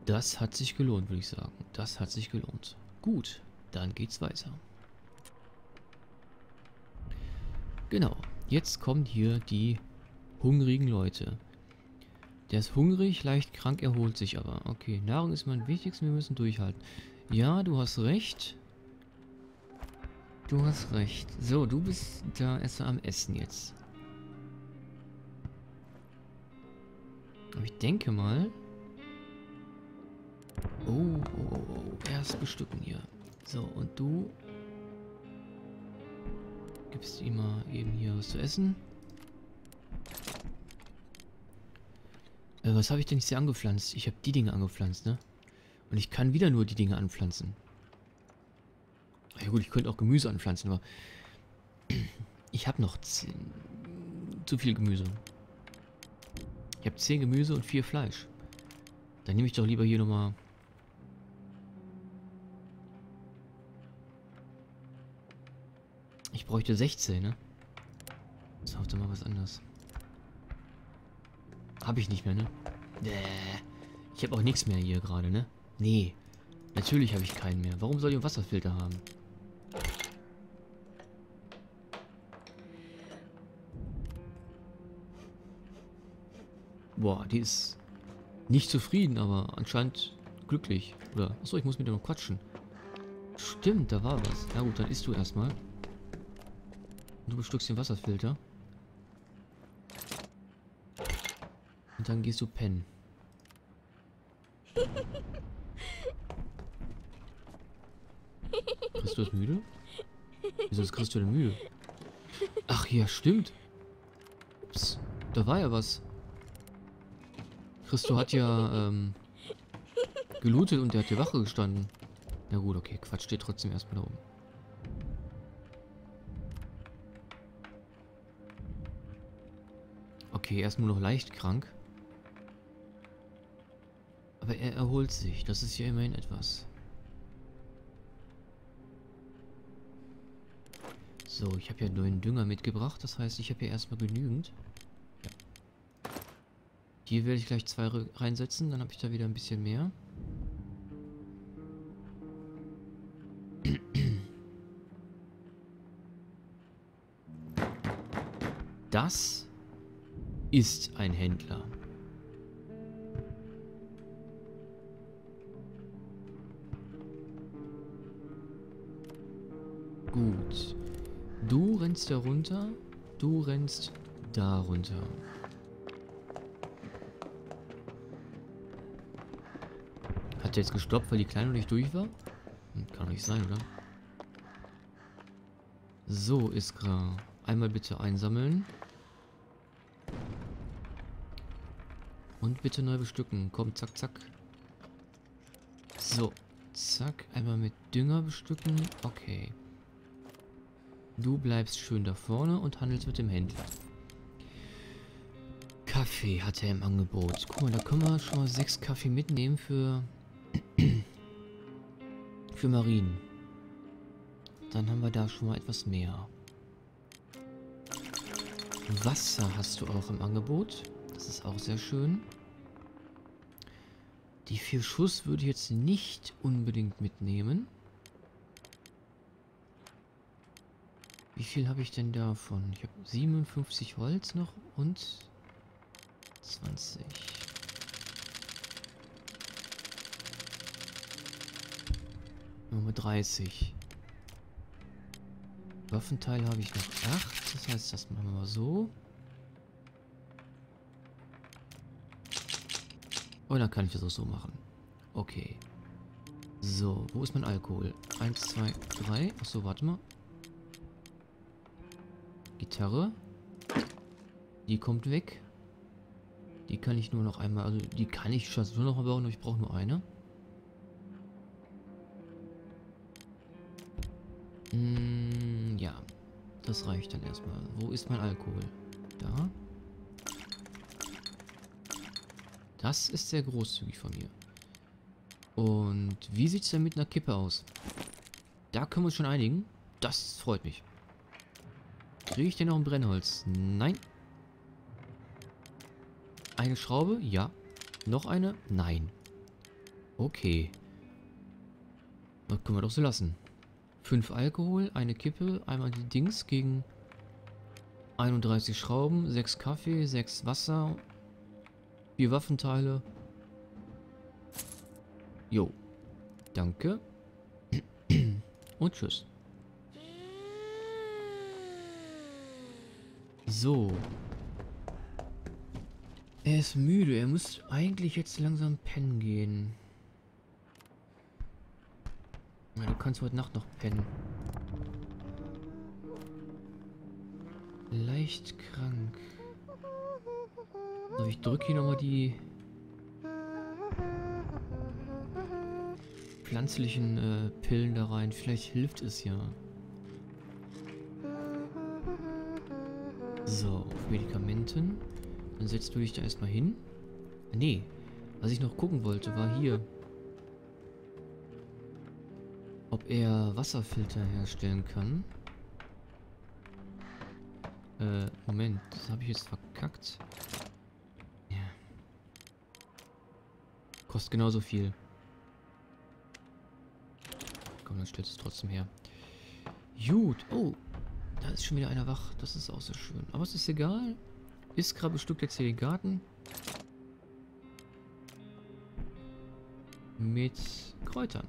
Das hat sich gelohnt, würde ich sagen. Das hat sich gelohnt. Gut, dann geht's weiter. Genau, jetzt kommen hier die hungrigen Leute. Der ist hungrig, leicht krank, erholt sich aber. Okay, Nahrung ist mein wichtigstes, wir müssen durchhalten. Ja, du hast recht. Du hast recht. So, du bist da erstmal am Essen jetzt. Aber ich denke mal... Oh. Erst bestücken hier. So, und du... Gibst ihm mal eben hier was zu essen. Was habe ich denn jetzt hier angepflanzt? Ich habe die Dinge angepflanzt, ne? Und ich kann wieder nur die Dinge anpflanzen. Ja gut, ich könnte auch Gemüse anpflanzen, aber... Ich habe noch zu viel Gemüse. Ich habe 10 Gemüse und 4 Fleisch. Dann nehme ich doch lieber hier nochmal... Ich bräuchte 16, ne? So, doch mal was anderes. Habe ich nicht mehr, ne? Ich habe auch nichts mehr hier gerade, ne? Nee. Natürlich habe ich keinen mehr. Warum soll ich einen Wasserfilter haben? Boah, die ist nicht zufrieden, aber anscheinend glücklich. Oder, achso, ich muss mit ihr noch quatschen. Stimmt, da war was. Na gut, dann isst du erstmal. Du bestückst den Wasserfilter. Und dann gehst du pennen. Christo ist müde? Wieso ist Christo denn müde? Ach ja, stimmt. Ups, da war ja was. Christo hat ja gelootet und der hat hier Wache gestanden. Na gut, okay, Quatsch, steht trotzdem erstmal da oben. Okay, er ist nur noch leicht krank. Aber er erholt sich. Das ist ja immerhin etwas. So, ich habe ja neuen Dünger mitgebracht. Das heißt, ich habe hier erstmal genügend. Ja. Hier werde ich gleich 2 reinsetzen. Dann habe ich da wieder ein bisschen mehr. Das ist ein Händler. Gut. Du rennst da runter. Du rennst da runter. Hat der jetzt gestoppt, weil die Kleine noch nicht durch war? Kann doch nicht sein, oder? So, Iskra. Einmal bitte einsammeln. Und bitte neu bestücken. Komm, zack, zack. So, zack. Einmal mit Dünger bestücken. Okay. Du bleibst schön da vorne und handelst mit dem Händler. Kaffee hat er im Angebot. Guck mal, da können wir schon mal 6 Kaffee mitnehmen für Marien. Dann haben wir da schon mal etwas mehr. Wasser hast du auch im Angebot. Das ist auch sehr schön. Die 4 Schuss würde ich jetzt nicht unbedingt mitnehmen. Wie viel habe ich denn davon? Ich habe 57 Holz noch und 20. Nummer 30. Waffenteil habe ich noch 8. Das heißt, das machen wir mal so. Und dann kann ich das auch so machen. Okay. So, wo ist mein Alkohol? 1, 2, 3. Achso, warte mal. Gitarre. Die kommt weg. Die kann ich nur noch einmal, also die kann ich schon nur noch mal bauen, aber ich brauche nur eine. Ja, das reicht dann erstmal. Wo ist mein Alkohol? Da. Das ist sehr großzügig von mir. Und wie sieht es denn mit einer Kippe aus? Da können wir uns schon einigen. Das freut mich. Kriege ich denn noch ein Brennholz? Nein. Eine Schraube? Ja. Noch eine? Nein. Okay. Das können wir doch so lassen. 5 Alkohol, eine Kippe, einmal die Dings gegen 31 Schrauben, 6 Kaffee, 6 Wasser, 4 Waffenteile. Jo. Danke. Und tschüss. So. Er ist müde. Er muss eigentlich jetzt langsam pennen gehen. Ja, du kannst heute Nacht noch pennen. Leicht krank. So, ich drücke hier nochmal die pflanzlichen Pillen da rein. Vielleicht hilft es ja. So, auf Medikamenten. Dann setzt du dich da erstmal hin. Nee, was ich noch gucken wollte, war hier. Ob er Wasserfilter herstellen kann. Moment, das habe ich jetzt verkackt. Ja. Kostet genauso viel. Komm, dann stellst du es trotzdem her. Gut. Oh, da ist schon wieder einer wach. Das ist auch so schön. Aber es ist egal. Iskra bestückt jetzt hier den Garten. Mit Kräutern.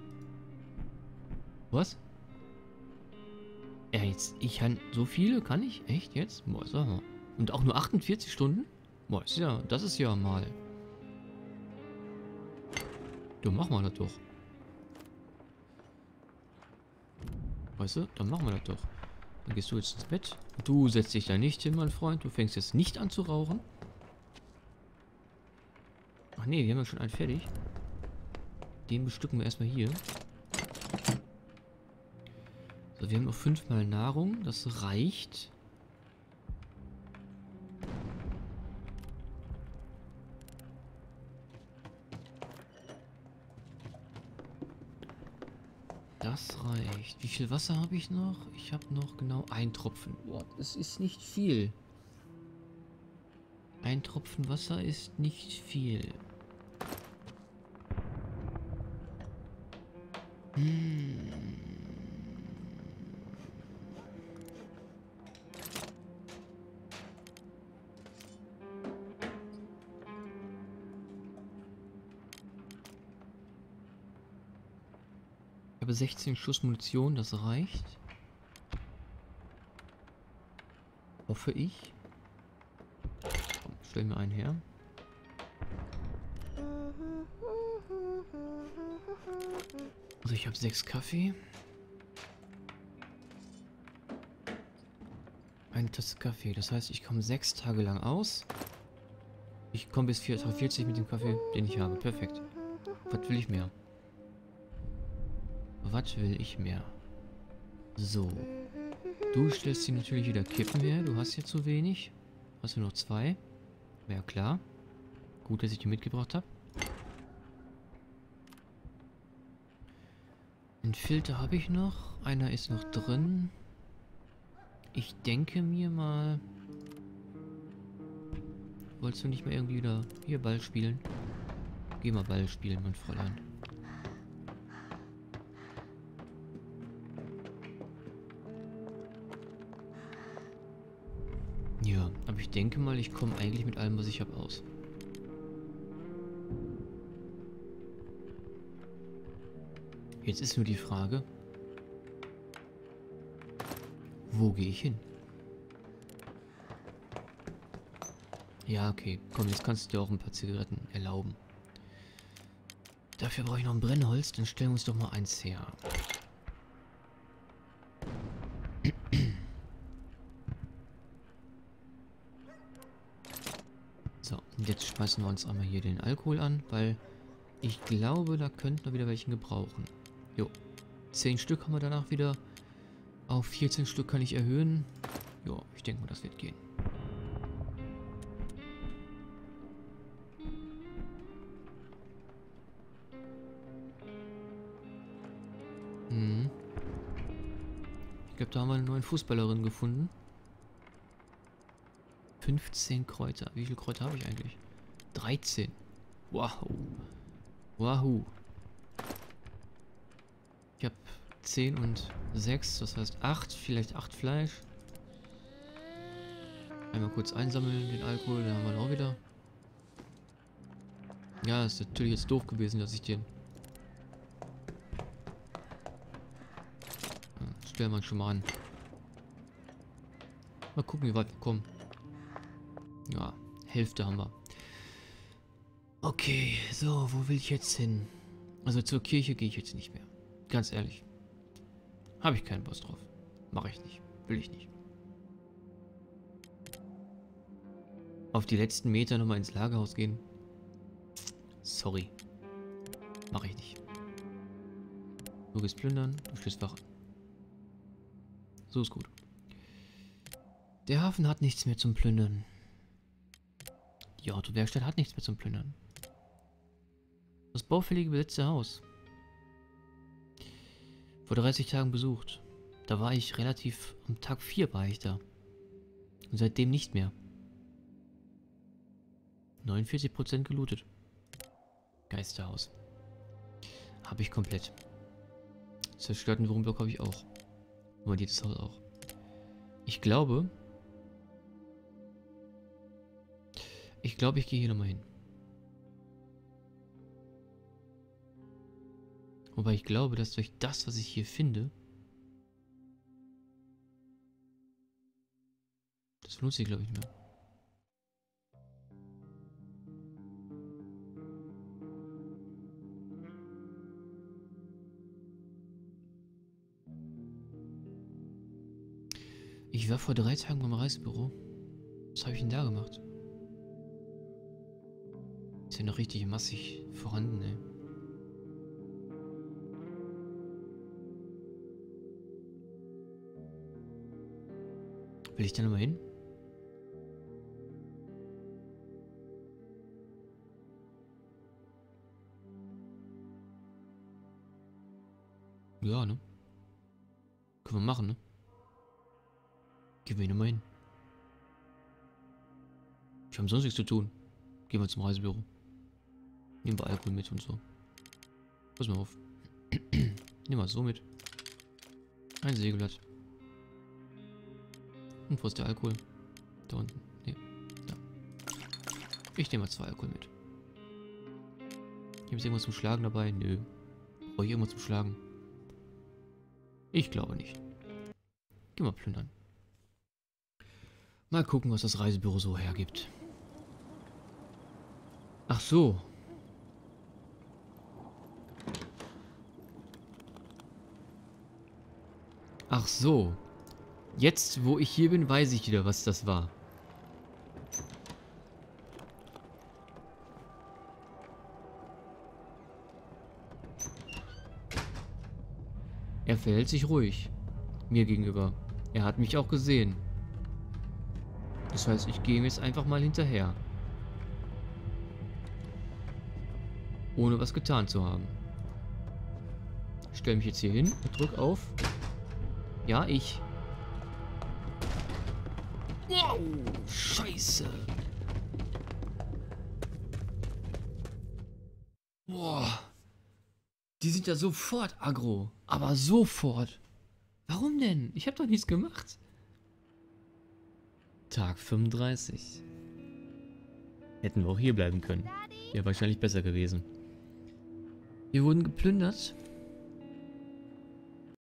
Was? Ja, jetzt, ich kann, so viele kann ich? Echt jetzt? Boah, sag mal. Und auch nur 48 Stunden? Boah, ist ja, das ist ja mal. Du, mach mal das doch. Weißt du, dann machen wir das doch. Dann gehst du jetzt ins Bett. Du setzt dich da nicht hin, mein Freund. Du fängst jetzt nicht an zu rauchen. Ach nee, wir haben ja schon einen fertig. Den bestücken wir erstmal hier. So, wir haben noch 5 mal Nahrung. Das reicht. Das reicht. Wie viel Wasser habe ich noch? Ich habe noch genau 1 Tropfen. Boah, das ist nicht viel. 1 Tropfen Wasser ist nicht viel. Ich habe 16 Schuss Munition, das reicht. Hoffe ich. Komm, stellen wir einen her. Also ich habe 6 Kaffee. Eine Tasse Kaffee. Das heißt, ich komme 6 Tage lang aus. Ich komme bis 4,40 mit dem Kaffee, den ich habe. Perfekt. Was will ich mehr? Was will ich mehr? So. Du stellst dir natürlich wieder Kippen her. Du hast hier zu wenig. Hast du noch 2? Ja, klar. Gut, dass ich die mitgebracht habe. Einen Filter habe ich noch. Einer ist noch drin. Ich denke mir mal... Wolltest du nicht mehr irgendwie wieder hier Ball spielen? Geh mal Ball spielen, mein Fräulein. Ja, aber ich denke mal, ich komme eigentlich mit allem, was ich habe, aus. Jetzt ist nur die Frage, wo gehe ich hin? Ja, okay. Komm, jetzt kannst du dir auch ein paar Zigaretten erlauben. Dafür brauche ich noch ein Brennholz, dann stellen wir uns doch mal eins her. So, und jetzt schmeißen wir uns einmal hier den Alkohol an, weil ich glaube, da könnten wir wieder welchen gebrauchen. Jo, 10 Stück haben wir danach wieder. Auf 14 Stück kann ich erhöhen. Jo, ich denke mal, das wird gehen. Ich glaube, da haben wir eine neue Fußballerin gefunden. 15 Kräuter. Wie viele Kräuter habe ich eigentlich? 13. Wow. Wahoo. Ich habe 10 und 6, das heißt 8, vielleicht 8 Fleisch. Einmal kurz einsammeln, den Alkohol, dann haben wir ihn auch wieder. Ja, ist natürlich jetzt doof gewesen, dass ich den... Ja, stellen wir ihn schon mal an. Mal gucken, wie weit wir kommen. Ja, Hälfte haben wir. Okay, so, wo will ich jetzt hin? Also zur Kirche gehe ich jetzt nicht mehr. Ganz ehrlich. Habe ich keinen Bock drauf. Mache ich nicht. Will ich nicht. Auf die letzten Meter nochmal ins Lagerhaus gehen. Sorry. Mache ich nicht. Du gehst plündern, du stehst wach. So ist gut. Der Hafen hat nichts mehr zum Plündern. Die Autowerkstatt hat nichts mehr zum Plündern. Das baufällige besetzte Haus. Vor 30 Tagen besucht. Da war ich relativ... Am Tag 4 war ich da. Und seitdem nicht mehr. 49% gelootet. Geisterhaus. Habe ich komplett. Zerstörten Wohnblock habe ich auch. Aber dieses Haus auch. Ich glaube... Ich gehe hier nochmal hin. Wobei ich glaube, dass durch das, was ich hier finde... Das benutze ich, glaube ich, nicht mehr. Ich war vor 3 Tagen beim Reisebüro. Was habe ich denn da gemacht? Ist ja noch richtig massig vorhanden, ey. Will ich da nochmal hin? Ja, ne? Können wir machen, ne? Gehen wir hier nochmal hin. Wir haben sonst nichts zu tun. Gehen wir zum Reisebüro. Nehmen wir Alkohol mit und so. Pass mal auf. Nehmen wir so mit. Ein Sägeblatt. Und wo ist der Alkohol? Da unten. Nee. Da. Ich nehme mal 2 Alkohol mit. Gibt es irgendwas zum Schlagen dabei? Nö. Brauche ich irgendwas zum Schlagen? Ich glaube nicht. Geh mal plündern. Mal gucken, was das Reisebüro so hergibt. Ach so. Ach so. Jetzt, wo ich hier bin, weiß ich wieder, was das war. Er verhält sich ruhig. Mir gegenüber. Er hat mich auch gesehen. Das heißt, ich gehe ihm jetzt einfach mal hinterher. Ohne was getan zu haben. Ich stelle mich jetzt hier hin und drück auf. Ja, ich. Wow, Scheiße. Boah. Die sind ja sofort aggro. Aber sofort. Warum denn? Ich habe doch nichts gemacht. Tag 35. Hätten wir auch hier bleiben können. Wäre wahrscheinlich besser gewesen. Wir wurden geplündert.